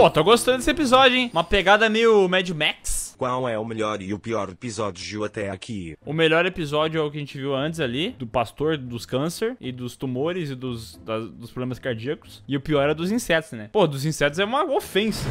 Pô, tô gostando desse episódio, hein? Uma pegada meio Mad Max. Qual é o melhor e o pior episódio até aqui? O melhor episódio é o que a gente viu antes ali, do pastor, dos câncer e dos tumores e dos problemas cardíacos. E o pior é dos insetos, né? Pô, dos insetos é uma ofensa.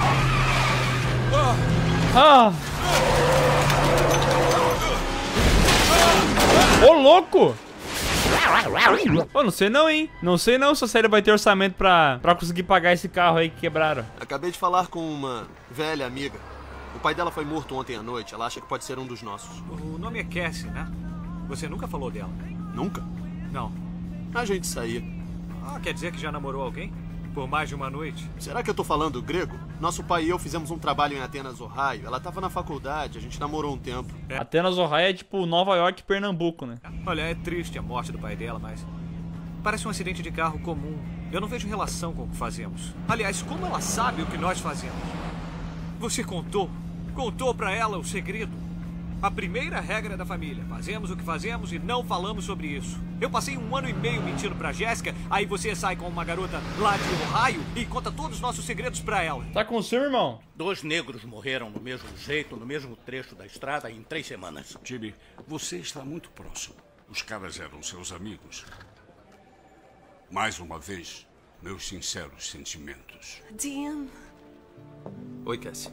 Ô, louco! Pô, não sei não, hein? Não sei não se a série vai ter orçamento pra conseguir pagar esse carro aí que quebraram. Acabei de falar com uma velha amiga. O pai dela foi morto ontem à noite. Ela acha que pode ser um dos nossos. O nome é Cassie, né? Você nunca falou dela? Nunca? Não. A gente saía. Ah, quer dizer que já namorou alguém? Por mais de uma noite? Será que eu tô falando grego? Nosso pai e eu fizemos um trabalho em Atenas, Ohio. Ela tava na faculdade, a gente namorou um tempo. Atenas, Ohio é tipo Nova York e Pernambuco, né? Olha, é triste a morte do pai dela, mas... parece um acidente de carro comum. Eu não vejo relação com o que fazemos. Aliás, como ela sabe o que nós fazemos? Você contou? Contou pra ela o segredo? A primeira regra da família. Fazemos o que fazemos e não falamos sobre isso. Eu passei 1 ano e meio mentindo pra Jéssica, aí você sai com uma garota lá de Ohio e conta todos os nossos segredos pra ela. Tá com o seu irmão? 2 negros morreram do mesmo jeito, no mesmo trecho da estrada em 3 semanas. Jimmy, você está muito próximo. Os caras eram seus amigos. Mais uma vez, meus sinceros sentimentos. Dean. Oi, Cassie.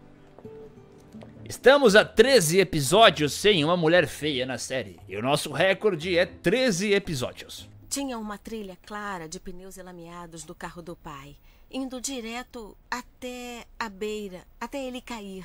Estamos a 13 episódios sem uma mulher feia na série. E o nosso recorde é 13 episódios. Tinha uma trilha clara de pneus elameados do carro do pai, indo direto até a beira, até ele cair.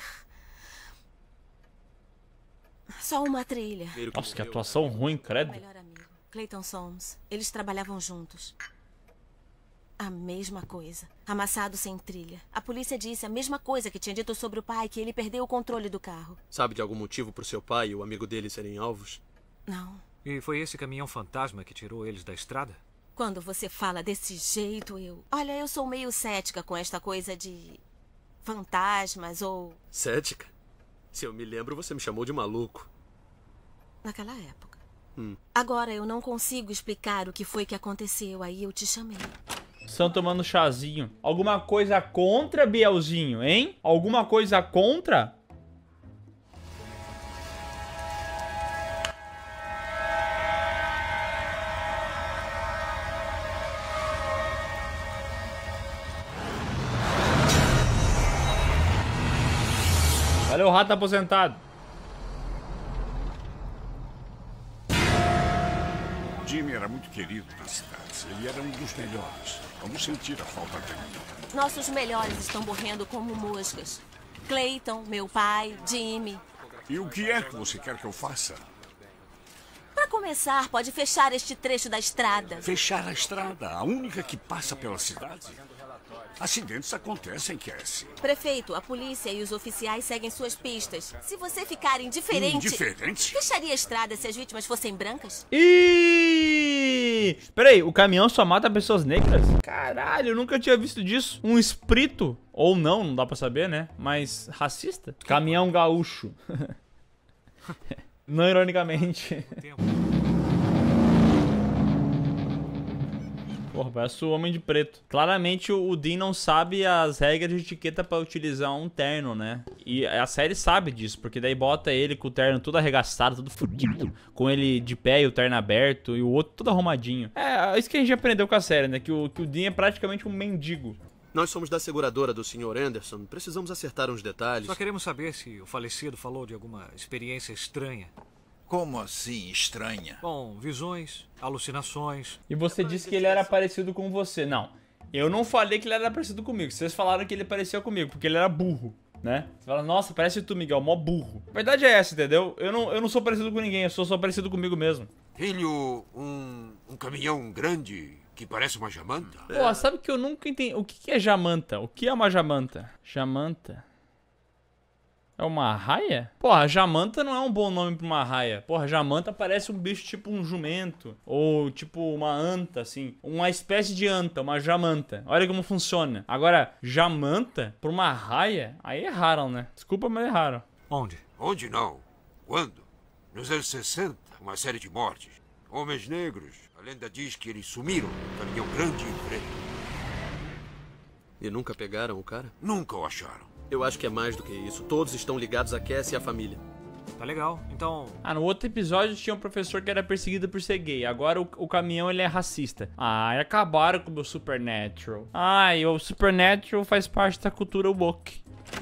Só uma trilha. Nossa, que atuação ruim, credo. Melhor amigo, Clayton Soames. Eles trabalhavam juntos. A mesma coisa. Amassado sem trilha. A polícia disse a mesma coisa que tinha dito sobre o pai, que ele perdeu o controle do carro. Sabe de algum motivo pro seu pai e o amigo dele serem alvos? Não. E foi esse caminhão fantasma que tirou eles da estrada? Quando você fala desse jeito, Olha, eu sou meio cética com esta coisa de... fantasmas ou... Cética? Se eu me lembro, você me chamou de maluco. Naquela época. Agora eu não consigo explicar o que foi que aconteceu, aí eu te chamei. Estão tomando chazinho. Alguma coisa contra, Bielzinho, hein? Alguma coisa contra? Valeu, rato aposentado. Jimmy era muito querido na cidade. Ele era um dos melhores. Vamos sentir a falta dele. Nossos melhores estão morrendo como moscas. Clayton, meu pai, Jimmy. E o que é que você quer que eu faça? Para começar, pode fechar este trecho da estrada. Fechar a estrada, a única que passa pela cidade. Acidentes acontecem, Cassie. Prefeito, a polícia e os oficiais seguem suas pistas. Se você ficar indiferente... Indiferente? Fecharia a estrada se as vítimas fossem brancas? Ih! Peraí, o caminhão só mata pessoas negras? Caralho, eu nunca tinha visto disso. Um espírito, ou não dá pra saber, né? Mas racista? Caminhão gaúcho. Não ironicamente. Porra, parece o Homem de Preto. Claramente o Dean não sabe as regras de etiqueta pra utilizar um terno, né? E a série sabe disso, porque daí bota ele com o terno todo arregaçado, todo fudido, com ele de pé e o terno aberto, e o outro todo arrumadinho. É isso que a gente aprendeu com a série, né? Que o Dean é praticamente um mendigo. Nós somos da seguradora do Sr. Anderson. Precisamos acertar uns detalhes. Só queremos saber se o falecido falou de alguma experiência estranha. Como assim, estranha? Bom, visões, alucinações. E você disse que ele era parecido com você. Não, eu não falei que ele era parecido comigo. Vocês falaram que ele parecia comigo, porque ele era burro, né? Você fala, nossa, parece tu, Miguel, mó burro. A verdade é essa, entendeu? Eu não sou parecido com ninguém, eu sou só parecido comigo mesmo. Filho, um caminhão grande que parece uma jamanta? Pô, sabe que eu nunca entendi. O que é jamanta? O que é uma jamanta? Jamanta? É uma arraia? Porra, jamanta não é um bom nome pra uma arraia. Porra, jamanta parece um bicho tipo um jumento. Ou tipo uma anta, assim. Uma espécie de anta, uma jamanta. Olha como funciona. Agora, jamanta pra uma arraia? Aí erraram, né? Desculpa, mas erraram. Onde? Onde não? Quando? Nos anos 60, uma série de mortes. Homens negros. A lenda diz que eles sumiram no caminhão grande e preto. E nunca pegaram o cara? Nunca o acharam. Eu acho que é mais do que isso. Todos estão ligados a Cassie e a família. Tá legal. Então, Ah, no outro episódio tinha um professor que era perseguido por ser gay. Agora o caminhão, ele é racista. Ah, e acabaram com o meu Supernatural. Ah, e o Supernatural faz parte da cultura woke.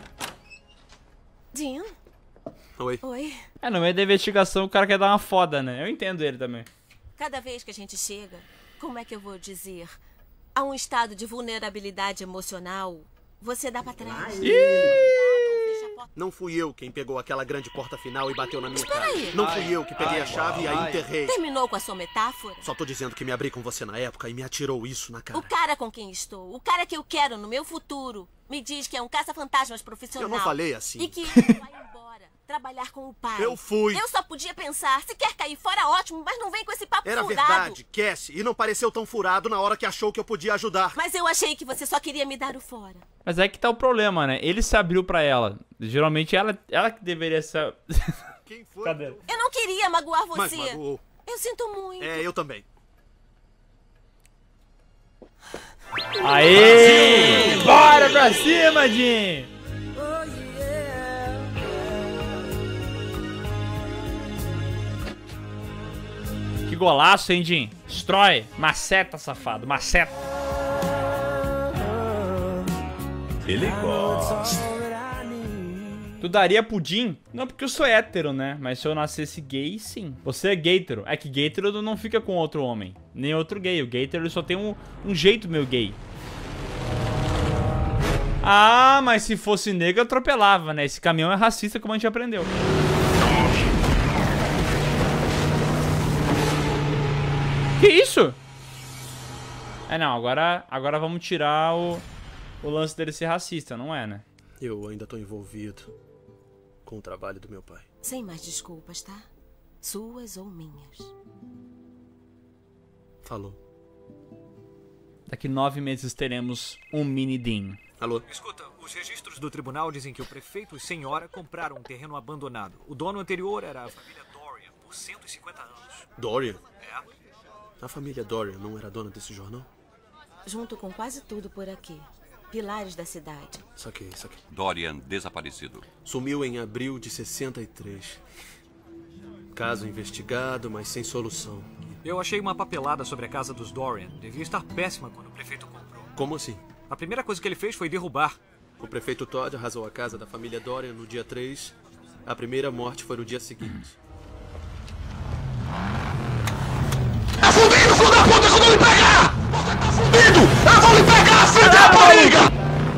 Dean? Oi. Oi. É, no meio da investigação o cara quer dar uma foda, né? Eu entendo ele também. Cada vez que a gente chega, como é que eu vou dizer? A um estado de vulnerabilidade emocional, você dá pra trás. Não fui eu quem pegou aquela grande porta final e bateu na minha Espera cara. aí. Não fui eu que peguei a chave e a enterrei. Terminou com a sua metáfora? Só tô dizendo que me abri com você na época e me atirou isso na cara. O cara com quem estou, o cara que eu quero no meu futuro, me diz que é um caça-fantasmas profissional. Eu não falei assim. E que ele vai embora, trabalhar com o pai. Eu fui. Eu só podia pensar, se quer cair fora, ótimo, mas não vem com esse papo Era furado. verdade, Cassie, e não pareceu tão furado na hora que achou que eu podia ajudar. Mas eu achei que você só queria me dar o fora. Mas é que tá o problema, né? Ele se abriu pra ela. Geralmente ela que deveria ser... Quem foi? Cadê? Eu não queria magoar Mas você. magoou. Eu sinto muito. É, eu também. Aê! Bora pra cima, Jim! Que golaço, hein, Jim? Destrói! Maceta, safado, maceta! Ele gosta. Tu daria pro Jim? Não, porque eu sou hétero, né? Mas se eu nascesse gay, sim. Você é gaytero. É que gaytero não fica com outro homem. Nem outro gay. O gaytero só tem um jeito meio gay. Ah, mas se fosse negro, eu atropelava, né? Esse caminhão é racista, como a gente aprendeu. Que isso? É, não. Agora vamos tirar o lance dele ser racista, não é, né? Eu ainda tô envolvido com o trabalho do meu pai. Sem mais desculpas, tá? Suas ou minhas. Falou. Daqui 9 meses teremos um mini Dean. Alô? escuta, os registros do tribunal dizem que o prefeito e senhora compraram um terreno abandonado. O dono anterior era a família Dorian, por 150 anos. Dorian? É? A família Dorian não era dona desse jornal? Junto com quase tudo por aqui. Pilares da cidade. Saquei. Dorian desaparecido. Sumiu em abril de 63. Caso investigado, mas sem solução. Eu achei uma papelada sobre a casa dos Dorian. Devia estar péssima quando o prefeito comprou. Como assim? A primeira coisa que ele fez foi derrubar. O prefeito Todd arrasou a casa da família Dorian no dia 3. A primeira morte foi no dia seguinte. Tá fudido, filho da puta, que eu vou lhe pegar! Você tá fudido! Eu vou lhe pegar, filho da rapariga!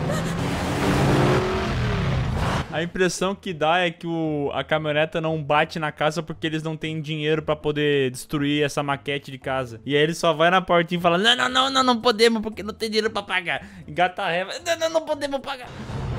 A impressão que dá é que a caminhoneta não bate na casa porque eles não têm dinheiro pra poder destruir essa maquete de casa. E aí ele só vai na portinha e fala: não podemos porque não tem dinheiro pra pagar. Engata a ré, não podemos pagar.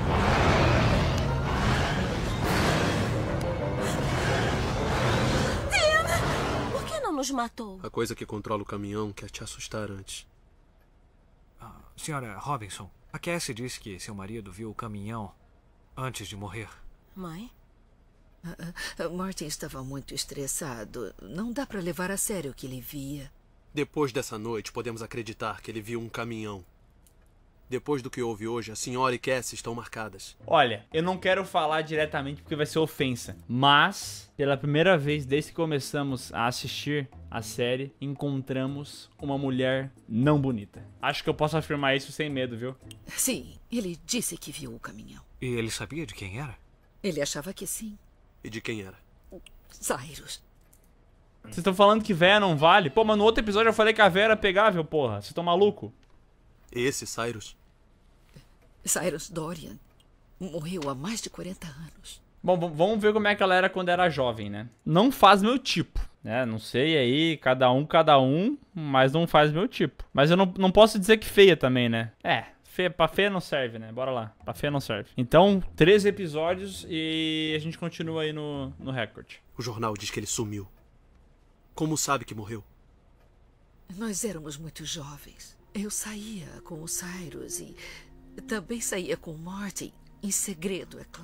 Por que não nos matou? A coisa que controla o caminhão quer te assustar antes. Senhora Robinson, a Cassie disse que seu marido viu o caminhão antes de morrer. Mãe? Martin estava muito estressado. Não dá pra levar a sério o que ele via. Depois dessa noite, podemos acreditar que ele viu um caminhão. Depois do que houve hoje, a senhora e Cassie estão marcadas. Olha, eu não quero falar diretamente porque vai ser ofensa. Mas, pela primeira vez desde que começamos a assistir a série, encontramos uma mulher não bonita. Acho que eu posso afirmar isso sem medo, viu? Sim, ele disse que viu o caminhão. E ele sabia de quem era? Ele achava que sim. E de quem era? Cyrus. Vocês estão falando que véia não vale? Pô, mas no outro episódio eu falei que a véia era pegável, porra. Vocês estão maluco? Esse Cyrus? Cyrus Dorian morreu há mais de 40 anos. Bom, vamos ver como é que ela era quando era jovem, né? Não faz meu tipo, né? Não sei aí, cada um, mas não faz meu tipo. Mas eu não posso dizer que feia também, né? Pra feia não serve, né? Bora lá, pra feia não serve. Então, 13 episódios e a gente continua aí no recorde. O jornal diz que ele sumiu. Como sabe que morreu? Nós éramos muito jovens. Eu saía com o Cyrus e também saía com o Martin. Em segredo, é claro.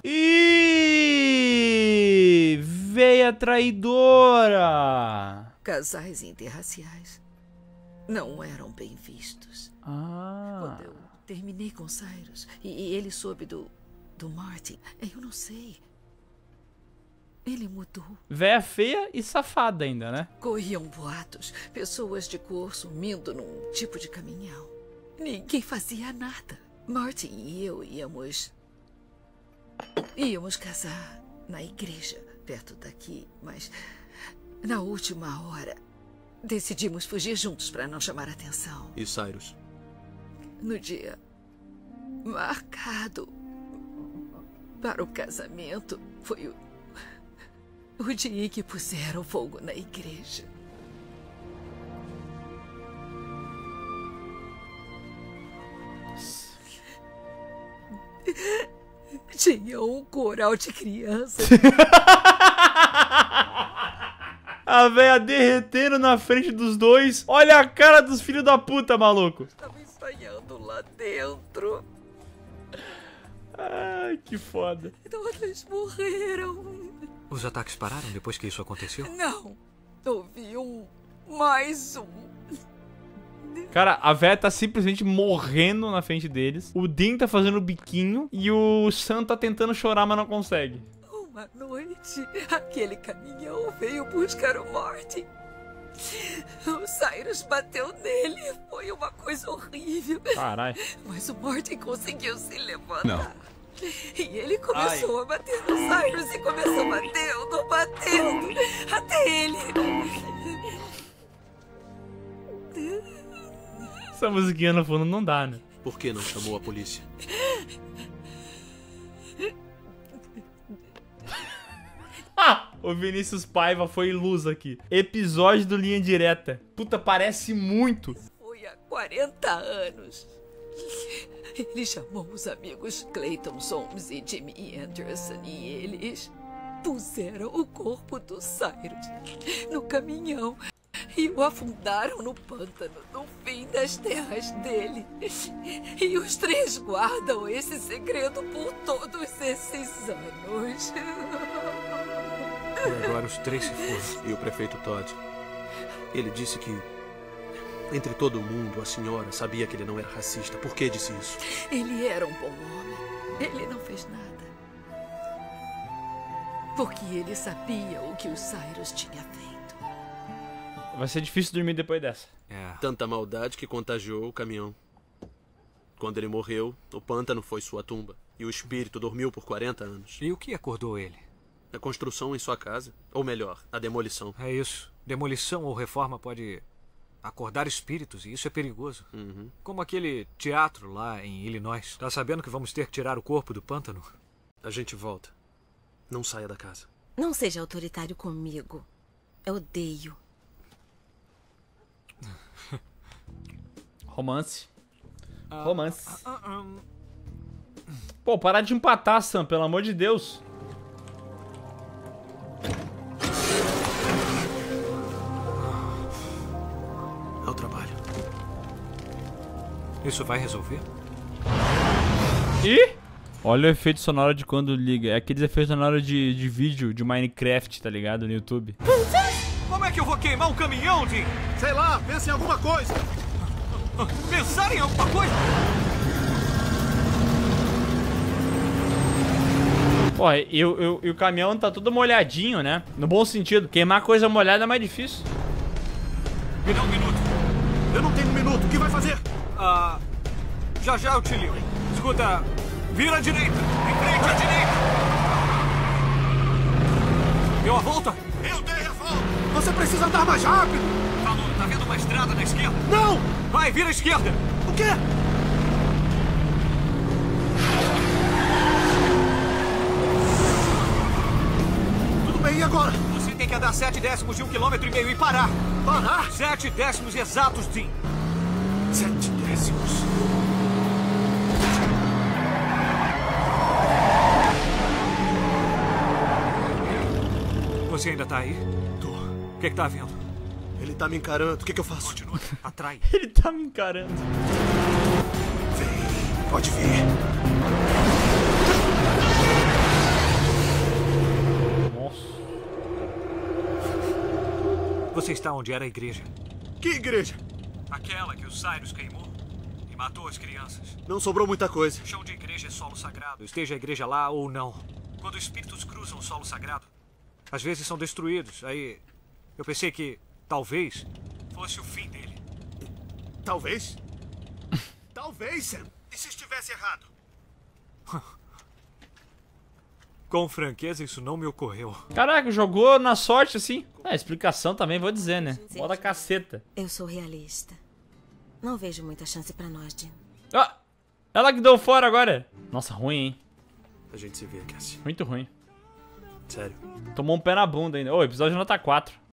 Ih, veia traidora! Casais interraciais não eram bem vistos. Ah. Quando eu terminei com Cyrus e ele soube do Martin. Eu não sei. Ele mudou. Véia feia e safada ainda, né? Corriam boatos. Pessoas de cor sumindo num tipo de caminhão. Ninguém fazia nada. Martin e eu íamos casar na igreja, perto daqui. Mas na última hora, decidimos fugir juntos para não chamar atenção. E Cyrus? No dia marcado para o casamento, foi o dia em que puseram fogo na igreja. Tinha um coral de crianças. A véia derretendo na frente dos dois. Olha a cara dos filhos da puta, maluco. Estava ensaiando lá dentro. Ai, que foda. Todas morreram. Os ataques pararam depois que isso aconteceu? Não. Houve mais um. Cara, a véia tá simplesmente morrendo na frente deles. O Dean tá fazendo biquinho. E o Sam tá tentando chorar, mas não consegue. Uma noite, aquele caminhão veio buscar o Martin. O Cyrus bateu nele. Foi uma coisa horrível. Caralho. Mas o Martin conseguiu se levantar. Não. E ele começou a bater no Cyrus e começou batendo, até ele. Essa musiquinha no fundo não dá, né? Por que não chamou a polícia? O Vinícius Paiva foi luz aqui. Episódio do Linha Direta. Puta, parece muito. Foi há 40 anos. Ele chamou os amigos Clayton Soames e Jimmy Anderson e eles puseram o corpo do Cyrus no caminhão e o afundaram no pântano no fim das terras dele. E os três guardam esse segredo por todos esses anos. E agora os três se foram. E o prefeito Todd, ele disse que entre todo mundo a senhora sabia que ele não era racista. Por que disse isso? Ele era um bom homem. Ele não fez nada. Porque ele sabia o que o Cyrus tinha feito. Vai ser difícil dormir depois dessa. Tanta maldade que contagiou o caminhão. Quando ele morreu, o pântano foi sua tumba. E o espírito dormiu por 40 anos. E o que acordou ele? A construção em sua casa. Ou melhor, a demolição. É isso. Demolição ou reforma pode acordar espíritos, e isso é perigoso. Como aquele teatro lá em Illinois. Tá sabendo que vamos ter que tirar o corpo do pântano? A gente volta. Não saia da casa. Não seja autoritário comigo. Eu odeio. Romance. Romance. Pô, parar de empatar, Sam, pelo amor de Deus. É o trabalho. Isso vai resolver? Ih! Olha o efeito sonoro de quando liga. É aqueles efeitos sonoros de vídeo de Minecraft, tá ligado? No YouTube. Como é que eu vou queimar um caminhão, Jim? Sei lá, pensa em alguma coisa. Pensar em alguma coisa? Pô, e o caminhão tá todo molhadinho, né? No bom sentido. Queimar coisa molhada é mais difícil. Me dá um minuto. Eu não tenho um minuto. O que vai fazer? Já eu te ligo. Escuta, vira à direita. Em frente à direita. Deu a volta? Eu dei a volta. Você precisa andar mais rápido. Falou, tá vendo uma estrada na esquerda? Não! Vai, vira à esquerda. O quê? Tudo bem, e agora? Você tem que andar 7 décimos de 1,5 km e parar. Parar? 7 décimos exatos, Jim. 7 décimos. Você ainda tá aí? Tô. O que tá vendo? Ele tá me encarando. O que eu faço? Continua. Atrai. Ele tá me encarando. Vem. Pode vir. Nossa. Você está onde era a igreja. Que igreja? Aquela que o Cyrus queimou. e matou as crianças. Não sobrou muita coisa. O chão de igreja é solo sagrado, esteja a igreja lá ou não. Quando espíritos cruzam o solo sagrado, às vezes são destruídos. Aí eu pensei que talvez fosse o fim dele. Talvez? Talvez, Sam. E se estivesse errado? Com franqueza, isso não me ocorreu. Caraca, jogou na sorte assim. Explicação também, vou dizer, né? Bota caceta. Eu sou realista. Não vejo muita chance pra nós, Jim. Ah, ela que deu fora agora. Nossa, ruim, hein? A gente se vê, Cassie. Muito ruim. Sério. Tomou um pé na bunda ainda. Ô, episódio nota 4.